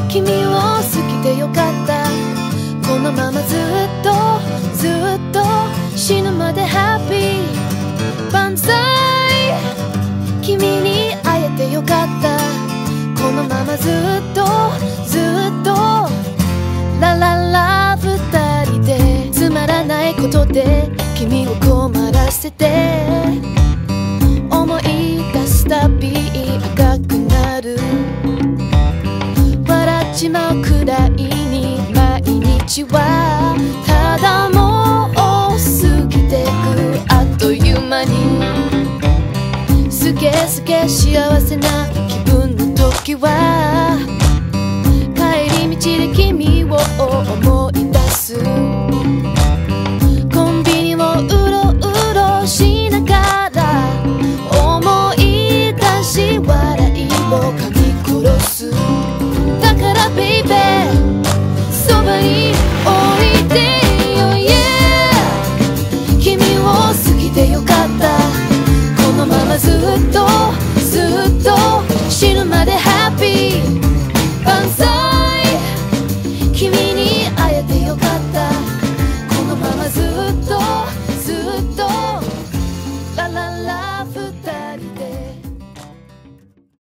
君を好きでよかった。このままずっとずっと死ぬまでハッピー。万歳。君に会えてよかった。このままずっとずっとラララ二人でつまらないことで君を困らせて、思い出すたび赤くなる。笑っちまうくらいに毎日はただもう過ぎてくあっという間に。すげすげ幸せな気分の時は帰り道で君を思う